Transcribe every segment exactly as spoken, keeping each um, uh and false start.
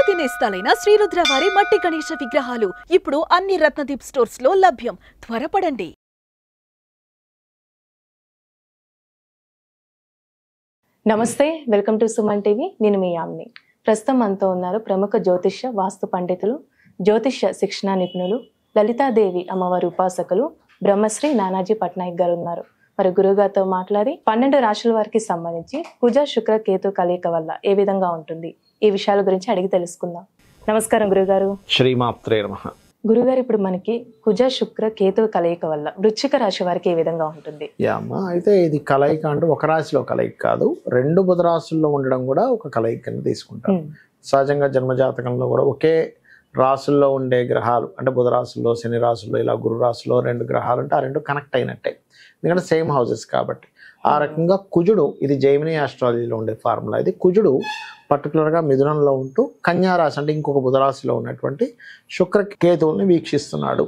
పూర్తి నేస్తాలైన శ్రీరుద్ర వారి మట్టి గణేశ విగ్రహాలు ఇప్పుడు అన్ని రత్నదీప్ స్టోర్స్ లో లభ్యం. త్వరపడండి. నమస్తే, వెల్కమ్ టు సుమన్ టీవీ. నేను మీ యామిని. ప్రస్తుతం మనతో ఉన్నారు ప్రముఖ జ్యోతిష్య వాస్తు పండితులు, జ్యోతిష్య శిక్షణ నిపుణులు, లలితాదేవి అమ్మవారి ఉపాసకులు బ్రహ్మశ్రీ నానాజీ పట్నాయక్ గారు ఉన్నారు. మరి గురుగారితో మాట్లాడి పన్నెండు రాశుల వారికి సంబంధించి కుజ శుక్ర కేతు కలయిక వల్ల ఏ విధంగా ఉంటుంది, ఈ విషయాల గురించి అడిగి తెలుసుకుందాం. నమస్కారం గురుగారు. శ్రీమాత్రే నమః. గురుగారు, ఇప్పుడు మనకి కుజ శుక్ర కేతు కలయిక వల్ల వృశ్చిక రాశి వారికి ఏ విధంగా ఉంటుంది? యామ్మా, అయితే ఇది కలయిక అంటే ఒక రాశిలో కలయిక కాదు, రెండు బుధ రాశుల్లో ఉండడం కూడా ఒక కలయికని తీసుకుంటాం. సహజంగా జన్మజాతకంలో కూడా ఒకే రాశుల్లో ఉండే గ్రహాలు అంటే బుధ రాశుల్లో, శని రాశుల్లో, ఇలా గురు రాశుల్లో రెండు గ్రహాలు అంటే ఆ రెండు కనెక్ట్ అయినట్టే, ఎందుకంటే సేమ్ హౌసెస్ కాబట్టి. ఆ రకంగా కుజుడు, ఇది జైమినీ ఆస్ట్రాలజీలో ఉండే ఫార్ములా. ఇది కుజుడు పర్టికులర్గా మిథునంలో ఉంటూ కన్యా రాశి అంటే ఇంకొక బుధ రాశిలో ఉన్నటువంటి శుక్ర కేతువుల్ని వీక్షిస్తున్నాడు.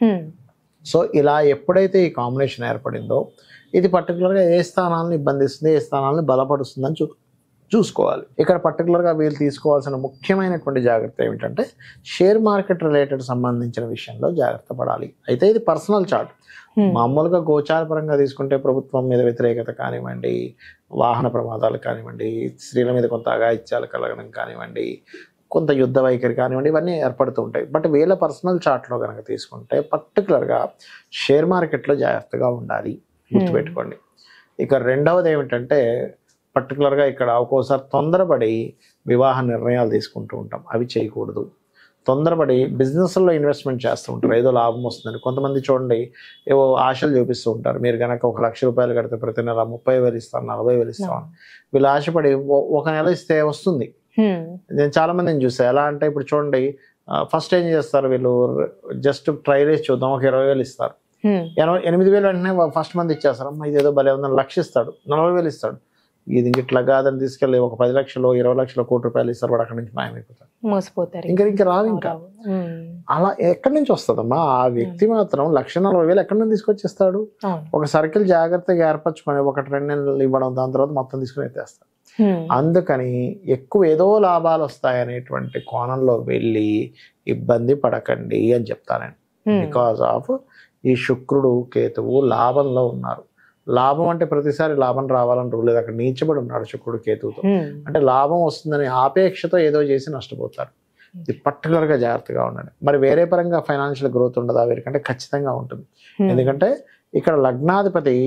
సో ఇలా ఎప్పుడైతే ఈ కాంబినేషన్ ఏర్పడిందో ఇది పర్టికులర్గా ఏ స్థానాలను ఇబ్బందిస్తుంది, ఏ స్థానాలను బలపరుస్తుందని చూ చూసుకోవాలి. ఇక్కడ పర్టికులర్గా వీళ్ళు తీసుకోవాల్సిన ముఖ్యమైనటువంటి జాగ్రత్త ఏమిటంటే షేర్ మార్కెట్ రిలేటెడ్ సంబంధించిన విషయంలో జాగ్రత్త పడాలి. అయితే ఇది పర్సనల్ చార్ట్. మామూలుగా గోచారపరంగా తీసుకుంటే ప్రభుత్వం మీద వ్యతిరేకత కానివ్వండి, వాహన ప్రమాదాలు కానివ్వండి, స్త్రీల మీద కొంత అఘాయిత్యాలు కలగడం కానివ్వండి, కొంత యుద్ధ వైఖరి కానివ్వండి, ఇవన్నీ ఏర్పడుతూ ఉంటాయి. బట్ వీళ్ళ పర్సనల్ చార్ట్లో కనుక తీసుకుంటే పర్టికులర్గా షేర్ మార్కెట్లో జాగ్రత్తగా ఉండాలి, గుర్తుపెట్టుకోండి. ఇక రెండవది ఏమిటంటే పర్టికులర్గా ఇక్కడ ఒక్కోసారి తొందరపడి వివాహ నిర్ణయాలు తీసుకుంటూ ఉంటాం, అవి చేయకూడదు. తొందరపడి బిజినెస్లో ఇన్వెస్ట్మెంట్ చేస్తూ ఉంటారు, ఏదో లాభం వస్తుందని. కొంతమంది చూడండి ఏవో ఆశలు చూపిస్తూ ఉంటారు, మీరు కనుక ఒక లక్ష రూపాయలు కడితే ప్రతి నెల ముప్పై వేలు ఇస్తాను, నలభై వేలు ఇస్తాను. వీళ్ళు ఆశపడి ఒక నెల ఇస్తే వస్తుంది. నేను చాలా మందిని చూసాను. ఎలా అంటే ఇప్పుడు చూడండి, ఫస్ట్ ఏం చేస్తారు వీళ్ళు, జస్ట్ ట్రై రేస్ చూద్దాం, ఒక ఇరవై వేలు ఇస్తారు, ఎనభై ఎనిమిది వేలు వెంటనే ఫస్ట్ మంది ఇచ్చేస్తారు. అమ్మ ఇది ఏదో భలే ఉందని లక్ష ఇస్తాడు, నలభై వేలు ఇస్తాడు. ఇది ఇట్లా కాదని తీసుకెళ్ళి ఒక పది లక్షలు ఇరవై లక్షల కోటి రూపాయలు ఇస్తారు, వాడు అక్కడి నుంచి మాయమైపోతారు, మోసపోతారు, ఇంకా ఇంకా రాదు. ఇంకా అలా ఎక్కడి నుంచి వస్తుందమ్మా? ఆ వ్యక్తి మాత్రం లక్ష నలభై వేలు ఎక్కడి నుంచి తీసుకొచ్చేస్తాడు? ఒక సర్కిల్ జాగ్రత్తగా ఏర్పరచుకొని ఒకటి రెండు నెలలు ఇవ్వడం, దాని తర్వాత మొత్తం తీసుకుని ఎత్తేస్తాడు. అందుకని ఎక్కువ ఏదో లాభాలు వస్తాయనేటువంటి కోణంలో వెళ్ళి ఇబ్బంది పడకండి అని చెప్తానండి. బికాజ్ ఆఫ్ ఈ శుక్రుడు కేతువు లాభంలో ఉన్నారు. లాభం అంటే ప్రతిసారి లాభం రావాలని రూల్ లేదు. అక్కడ నీచబడి ఉన్నాడు శుక్రుడు కేతువుతో, అంటే లాభం వస్తుందని ఆపేక్షతో ఏదో చేసి నష్టపోతారు. ఇది పర్టికులర్గా జాగ్రత్తగా ఉండండి. మరి వేరే పరంగా ఫైనాన్షియల్ గ్రోత్ ఉండదా వీరికంటే? ఖచ్చితంగా ఉంటుంది. ఎందుకంటే ఇక్కడ లగ్నాధిపతి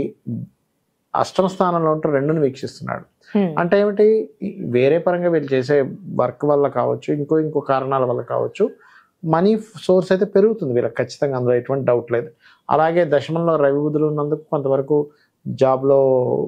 అష్టమ స్థానంలో ఉంటూ రెండుని వీక్షిస్తున్నాడు. అంటే ఏమిటి, వేరే పరంగా వీళ్ళు చేసే వర్క్ వల్ల కావచ్చు, ఇంకో ఇంకో కారణాల వల్ల కావచ్చు, మనీ సోర్స్ అయితే పెరుగుతుంది వీళ్ళకి ఖచ్చితంగా, అందులో ఎటువంటి డౌట్ లేదు. అలాగే దశమంలో రవి బుధులు ఉన్నందుకు కొంతవరకు జాబ్లో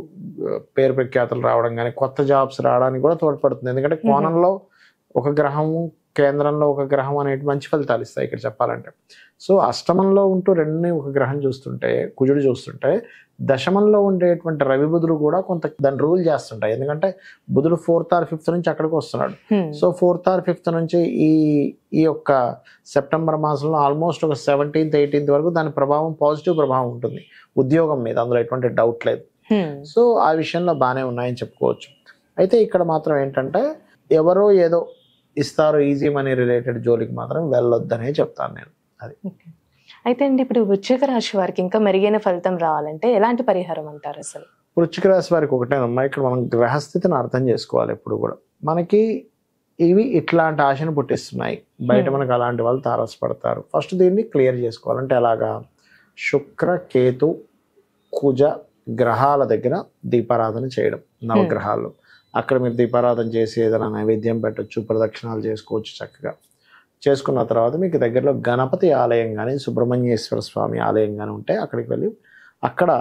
పేరు ప్రఖ్యాతులు రావడం కానీ, కొత్త జాబ్స్ రావడానికి కూడా తోడ్పడుతుంది. ఎందుకంటే కోణంలో ఒక గ్రహము, కేంద్రంలో ఒక గ్రహం అనేటి మంచి ఫలితాలు ఇస్తాయి ఇక్కడ చెప్పాలంటే. సో అష్టమంలో ఉంటూ రెండుని ఒక గ్రహం చూస్తుంటే, కుజుడు చూస్తుంటే, దశమంలో ఉండేటువంటి రవి బుధుడు కూడా కొంత దాన్ని రూల్ చేస్తుంటాయి. ఎందుకంటే బుధుడు ఫోర్త్ ఆర్ ఫిఫ్త్ నుంచి అక్కడికి వస్తున్నాడు. సో ఫోర్త్ ఆర్ ఫిఫ్త్ నుంచి ఈ ఈ యొక్క సెప్టెంబర్ మాసంలో ఆల్మోస్ట్ ఒక సెవెంటీన్త్ ఎయిటీన్త్ వరకు దాని ప్రభావం, పాజిటివ్ ప్రభావం ఉంటుంది ఉద్యోగం మీద, అందులో ఎటువంటి డౌట్ లేదు. సో ఆ విషయంలో బాగానే ఉన్నాయని చెప్పుకోవచ్చు. అయితే ఇక్కడ మాత్రం ఏంటంటే ఎవరో ఏదో ఇస్తారు ఈజీ మనీ రిలేటెడ్ జోలికి మాత్రం వెళ్ళొద్దనే చెప్తాను నేను. అది అయితే అండి, ఇప్పుడు వృశ్చిక రాశి వారికి ఇంకా మెరుగైన ఫలితం రావాలంటే ఎలాంటి పరిహారం అంటారు అసలు? వృశ్చిక రాశి వారికి ఒకటేనమ్మా, ఇక్కడ మనం గ్రహస్థితిని అర్థం చేసుకోవాలి. ఎప్పుడు కూడా మనకి ఇవి ఇట్లాంటి ఆశను పుట్టిస్తున్నాయి, బయట మనకు అలాంటి వాళ్ళు తారసపడతారు. ఫస్ట్ దీన్ని క్లియర్ చేసుకోవాలంటే ఎలాగా, శుక్ర కేతు కుజ గ్రహాల దగ్గర దీపారాధన చేయడం, నవగ్రహాల్లో అక్కడ మీరు దీపారాధన చేసి ఏదైనా నైవేద్యం పెట్టచ్చు, ప్రదక్షిణాలు చేసుకోవచ్చు. చక్కగా చేసుకున్న తర్వాత మీకు దగ్గరలో గణపతి ఆలయం కానీ, సుబ్రహ్మణ్యేశ్వర స్వామి ఆలయం కానీ ఉంటే అక్కడికి వెళ్ళి అక్కడ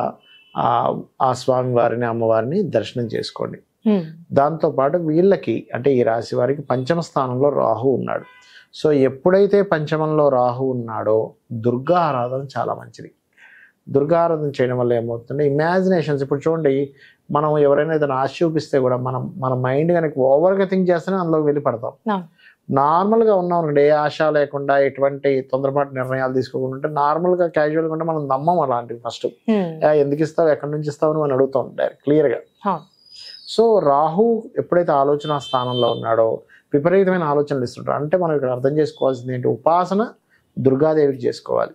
ఆ స్వామి వారిని, అమ్మవారిని దర్శనం చేసుకోండి. దాంతోపాటు వీళ్ళకి అంటే ఈ రాశి వారికి పంచమ స్థానంలో రాహు ఉన్నాడు. సో ఎప్పుడైతే పంచమంలో రాహు ఉన్నాడో దుర్గా ఆరాధన చాలా మంచిది. దుర్గా ఆరాధన చేయడం వల్ల ఏమవుతుందంటే ఇమాజినేషన్స్, ఇప్పుడు చూడండి మనం ఎవరైనా ఏదైనా ఆశ చూపిస్తే కూడా మనం మన మైండ్ కనుక ఓవర్గా థింక్ చేస్తేనే అందులోకి వెళ్ళి పడతాం. నార్మల్గా ఉన్నాం అనుకోండి, ఏ ఆశ లేకుండా ఎటువంటి తొందరపాటు నిర్ణయాలు తీసుకోకుండా ఉంటే నార్మల్గా క్యాజువల్గా ఉంటే మనం నమ్మం అలాంటివి. ఫస్ట్ ఎందుకు ఇస్తావు, ఎక్కడి నుంచి ఇస్తావు అని అడుగుతాం డైరెక్ట్ క్లియర్గా. సో రాహు ఎప్పుడైతే ఆలోచన స్థానంలో ఉన్నాడో విపరీతమైన ఆలోచనలు ఇస్తుంటారు. అంటే మనం ఇక్కడ అర్థం చేసుకోవాల్సింది ఏంటి, ఉపాసన దుర్గాదేవికి చేసుకోవాలి.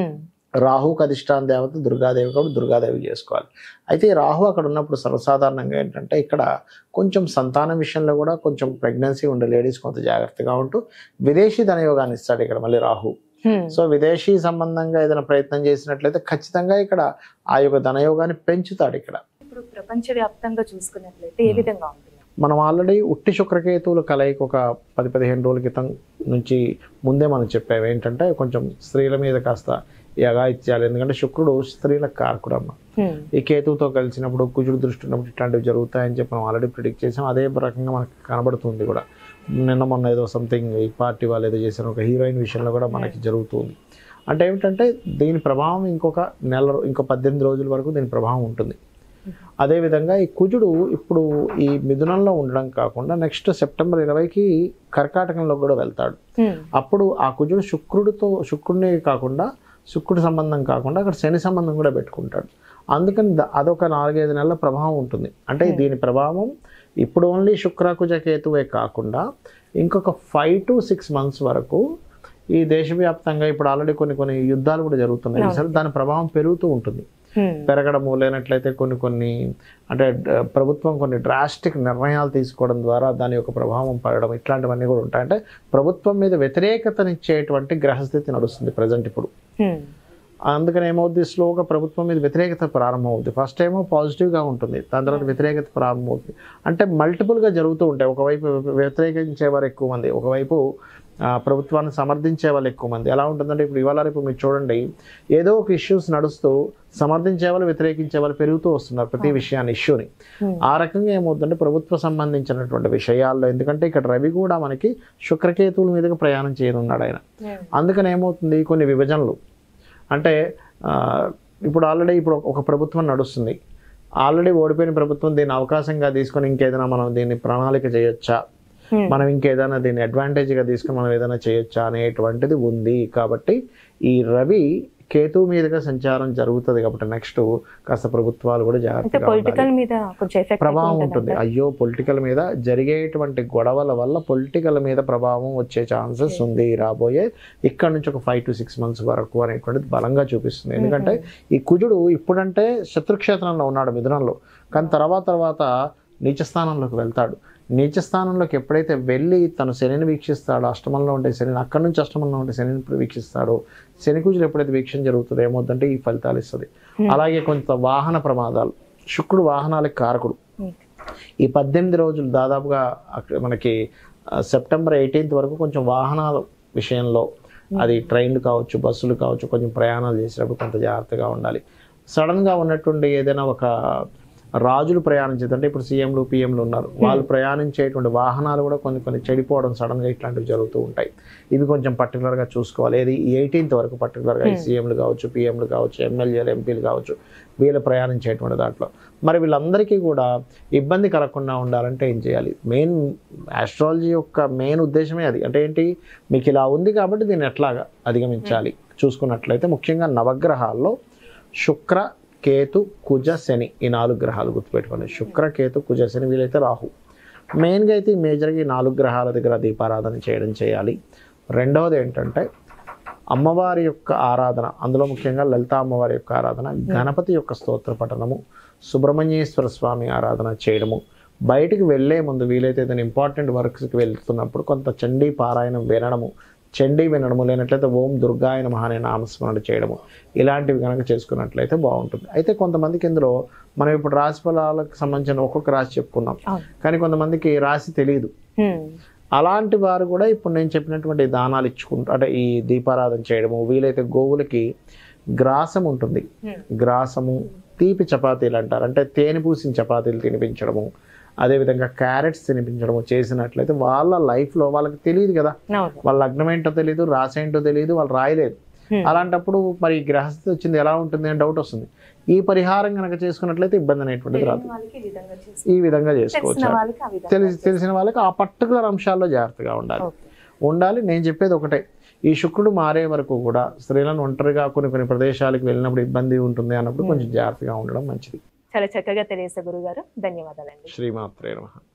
రాహుకి అధిష్టాన దేవత దుర్గాదేవి కాబట్టి దుర్గాదేవి చేసుకోవాలి. అయితే ఈ రాహు అక్కడ ఉన్నప్పుడు సర్వసాధారణంగా ఏంటంటే ఇక్కడ కొంచెం సంతానం విషయంలో కూడా కొంచెం ప్రెగ్నెన్సీ ఉండే లేడీస్ కొంత జాగ్రత్తగా ఉంటూ విదేశీ ధనయోగాన్ని ఇస్తాడు ఇక్కడ మళ్ళీ రాహు. సో విదేశీ సంబంధంగా ఏదైనా ప్రయత్నం చేసినట్లయితే ఖచ్చితంగా ఇక్కడ ఆ యొక్క ధనయోగాన్ని పెంచుతాడు. ఇక్కడ ఇప్పుడు ప్రపంచవ్యాప్తంగా చూసుకున్నట్లయితే ఏ విధంగా ఉంటుంది? మనం ఆల్రెడీ ఉట్టి శుక్రకేతువుల కలయిక ఒక పది పదిహేను రోజుల క్రితం నుంచి ముందే మనం చెప్పాము ఏంటంటే కొంచెం స్త్రీల మీద కాస్త ఈ అఘాయిత్యాలు, ఎందుకంటే శుక్రుడు స్త్రీలకు కారకుడమ్మ. ఈ కేతువుతో కలిసినప్పుడు కుజుడు దృష్టి ఉన్నప్పుడు ఇట్లాంటివి జరుగుతాయని చెప్పి మనం ఆల్రెడీ ప్రిడిక్ట్ చేసాం. అదే రకంగా మనకు కనబడుతుంది కూడా. నిన్న మొన్న ఏదో సంథింగ్ ఈ పార్టీ వాళ్ళు ఏదో చేసిన ఒక హీరోయిన్ విషయంలో కూడా మనకి జరుగుతుంది. అంటే ఏమిటంటే దీని ప్రభావం ఇంకొక నెల ఇంకో పద్దెనిమిది రోజుల వరకు దీని ప్రభావం ఉంటుంది. అదేవిధంగా ఈ కుజుడు ఇప్పుడు ఈ మిథునంలో ఉండడం కాకుండా నెక్స్ట్ సెప్టెంబర్ ఇరవైకి కర్కాటకంలో కూడా వెళ్తాడు. అప్పుడు ఆ కుజుడు శుక్రుడితో శుక్రుడిని కాకుండా శుక్రుడి సంబంధం కాకుండా అక్కడ శని సంబంధం కూడా పెట్టుకుంటాడు. అందుకని అదొక నాలుగైదు నెలల ప్రభావం ఉంటుంది. అంటే దీని ప్రభావం ఇప్పుడు ఓన్లీ శుక్రకుజ కేతువే కాకుండా ఇంకొక ఫైవ్ టు సిక్స్ మంత్స్ వరకు ఈ దేశవ్యాప్తంగా ఇప్పుడు ఆల్రెడీ కొన్ని కొన్ని యుద్ధాలు కూడా జరుగుతున్నాయి సరే, దాని ప్రభావం పెరుగుతూ ఉంటుంది. పెరగడము లేనట్లయితే కొన్ని కొన్ని అంటే ప్రభుత్వం కొన్ని డ్రాస్టిక్ నిర్ణయాలు తీసుకోవడం ద్వారా దాని యొక్క ప్రభావం పడడం ఇట్లాంటివన్నీ కూడా ఉంటాయి. అంటే ప్రభుత్వం మీద వ్యతిరేకతనిచ్చేటువంటి గ్రహస్థితి నడుస్తుంది ప్రజెంట్ ఇప్పుడు. అందుకని ఏమవుద్ది, స్లోగా ప్రభుత్వం మీద వ్యతిరేకత ప్రారంభమవుతుంది. ఫస్ట్ ఏమో పాజిటివ్గా ఉంటుంది, దాని తర్వాత వ్యతిరేకత ప్రారంభమవుతుంది. అంటే మల్టిపుల్గా జరుగుతూ ఉంటాయి. ఒకవైపు వ్యతిరేకించే వారు ఎక్కువ మంది, ఒకవైపు ప్రభుత్వాన్ని సమర్థించే వాళ్ళు ఎక్కువ మంది. ఎలా ఉంటుందంటే ఇప్పుడు ఇవాళ రేపు మీరు చూడండి, ఏదో ఒక ఇష్యూస్ నడుస్తూ సమర్థించే వాళ్ళు వ్యతిరేకించే వాళ్ళు పెరుగుతూ వస్తున్నారు ప్రతి విషయాన్ని, ఇష్యూని. ఆ రకంగా ఏమవుతుందంటే ప్రభుత్వ సంబంధించినటువంటి విషయాల్లో, ఎందుకంటే ఇక్కడ రవి కూడా మనకి శుక్రకేతువుల మీదకి ప్రయాణం చేయనున్నాడు ఆయన. అందుకని ఏమవుతుంది, కొన్ని విభజనలు అంటే ఇప్పుడు ఆల్రెడీ ఇప్పుడు ఒక ప్రభుత్వం నడుస్తుంది, ఆల్రెడీ ఓడిపోయిన ప్రభుత్వం దీన్ని అవకాశంగా తీసుకొని ఇంకేదైనా మనం దీన్ని ప్రణాళిక చేయొచ్చా, మనం ఇంకేదైనా దీన్ని అడ్వాంటేజ్గా తీసుకుని మనం ఏదైనా చేయొచ్చా అనేటువంటిది ఉంది. కాబట్టి ఈ రవి కేతు మీదుగా సంచారం జరుగుతుంది కాబట్టి నెక్స్ట్ కాస్త ప్రభుత్వాలు కూడా జాగ్రత్తగా ప్రభావం ఉంటుంది. అయ్యో పొలిటికల్ మీద జరిగేటువంటి గొడవల వల్ల పొలిటికల్ మీద ప్రభావం వచ్చే ఛాన్సెస్ ఉంది రాబోయే ఇక్కడ నుంచి ఒక ఫైవ్ టు సిక్స్ మంత్స్ వరకు అనేటువంటిది బలంగా చూపిస్తుంది. ఎందుకంటే ఈ కుజుడు ఇప్పుడంటే శత్రుక్షేత్రంలో ఉన్నాడు మిథునంలో, కానీ తర్వాత తర్వాత నీచస్థానంలోకి వెళ్తాడు. నీచస్థానంలోకి ఎప్పుడైతే వెళ్ళి తను శనిని వీక్షిస్తాడో, అష్టమంలో ఉండే శనిని, అక్కడి నుంచి అష్టమంలో ఉండే శనిని వీక్షిస్తాడో, శని కుజులు ఎప్పుడైతే వీక్షణ జరుగుతుందో ఏమవుతుందంటే ఈ ఫలితాలు ఇస్తుంది. అలాగే కొంత వాహన ప్రమాదాలు, శుక్రుడు వాహనాలకు కారకుడు. ఈ పద్దెనిమిది రోజులు దాదాపుగా మనకి సెప్టెంబర్ ఎయిటీన్త్ వరకు కొంచెం వాహనాల విషయంలో, అది ట్రైన్లు కావచ్చు బస్సులు కావచ్చు, కొంచెం ప్రయాణాలు చేసేటప్పుడు కొంత జాగ్రత్తగా ఉండాలి. సడన్గా ఉన్నటువంటి ఏదైనా ఒక రాజులు ప్రయాణించేది, అంటే ఇప్పుడు సీఎంలు పిఎంలు ఉన్నారు, వాళ్ళు ప్రయాణించేటువంటి వాహనాలు కూడా కొన్ని కొన్ని చెడిపోవడం సడన్గా ఇట్లాంటివి జరుగుతూ ఉంటాయి. ఇవి కొంచెం పర్టికులర్గా చూసుకోవాలి. ఏది ఎయిటీన్త్ వరకు పర్టికులర్గా ఈ సీఎంలు కావచ్చు, పిఎంలు కావచ్చు, ఎమ్మెల్యేలు ఎంపీలు కావచ్చు, వీళ్ళు ప్రయాణించేటువంటి దాంట్లో మరి వీళ్ళందరికీ కూడా ఇబ్బంది కలగకుండా ఉండాలంటే ఏం చేయాలి? మెయిన్ ఆస్ట్రాలజీ యొక్క మెయిన్ ఉద్దేశమే అది. అంటే ఏంటి, మీకు ఇలా ఉంది కాబట్టి దీన్ని ఎట్లాగా అధిగమించాలి చూసుకున్నట్లయితే ముఖ్యంగా నవగ్రహాల్లో శుక్ర కేతు కుజ శని ఈ నాలుగు గ్రహాలు గుర్తుపెట్టుకోండి. శుక్ర కేతు కుజ శని, వీలైతే రాహు. మెయిన్గా అయితే ఈ మేజర్గా ఈ నాలుగు గ్రహాల దగ్గర దీపారాధన చేయడం చేయాలి. రెండవది ఏంటంటే అమ్మవారి యొక్క ఆరాధన, అందులో ముఖ్యంగా లలిత అమ్మవారి యొక్క ఆరాధన, గణపతి యొక్క స్తోత్ర పఠనము, సుబ్రహ్మణ్యేశ్వర స్వామి ఆరాధన చేయడము. బయటికి వెళ్ళే ముందు వీలైతే ఏదైనా ఇంపార్టెంట్ వర్క్స్కి వెళ్తున్నప్పుడు కొంత చండీ పారాయణం వినడము, చండీ వినడము, లేనట్లయితే ఓం దుర్గాయ నమః అనే నామస్మరణ చేయడము, ఇలాంటివి కనుక చేసుకున్నట్లయితే బాగుంటుంది. అయితే కొంతమందికి ఇందులో మనం ఇప్పుడు రాశి ఫలాలకు సంబంధించిన ఒక్కొక్క రాశి చెప్పుకున్నాం, కానీ కొంతమందికి రాశి తెలియదు. అలాంటి వారు కూడా ఇప్పుడు నేను చెప్పినటువంటి దానాలు ఇచ్చుకుంటూ, అంటే ఈ దీపారాధన చేయడము, వీలైతే గోవులకి గ్రాసం ఉంటుంది, గ్రాసము, తీపి చపాతీలు అంటారు, అంటే తేనె పూసిన చపాతీలు తినిపించడము, అదేవిధంగా క్యారెట్స్ తినిపించడము చేసినట్లయితే వాళ్ళ లైఫ్లో వాళ్ళకి తెలియదు కదా, వాళ్ళ లగ్నం ఏంటో తెలియదు, రాసి ఏంటో తెలియదు, వాళ్ళు రాయలేదు. అలాంటప్పుడు మరి గ్రహస్థితి వచ్చింది ఎలా ఉంటుంది అని డౌట్ వస్తుంది. ఈ పరిహారం కనుక చేసుకున్నట్లయితే ఇబ్బంది అనేటువంటిది రాదు. ఈ విధంగా చేసుకోవచ్చు. తెలిసి తెలిసిన వాళ్ళకి ఆ పర్టికులర్ అంశాల్లో జాగ్రత్తగా ఉండాలి ఉండాలి నేను చెప్పేది ఒకటే, ఈ శుక్రుడు మారే వరకు కూడా స్త్రీలను ఒంటరిగా కొన్ని కొన్ని ప్రదేశాలకు వెళ్ళినప్పుడు ఇబ్బంది ఉంటుంది అన్నప్పుడు కొంచెం జాగ్రత్తగా ఉండడం మంచిది. చాలా చక్కగా తెలియజేశారు గురుగారు, ధన్యవాదాలండి. శ్రీమాత్రే నమః.